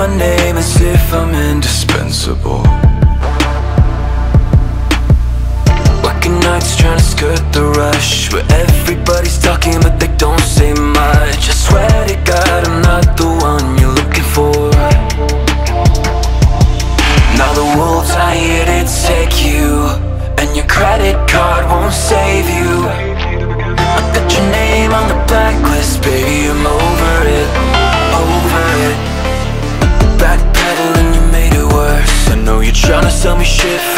my name as if I'm indispensable. Working nights trying to skirt the rush, where everybody's talking but they don't say much. I swear to God I'm not the one you're looking for. Now the wolves are here to take you, and your credit card won't save you. I got your name on the blacklist, baby, I'm over it, over it. Backpedaling, you made it worse. I know you're trying to sell me shit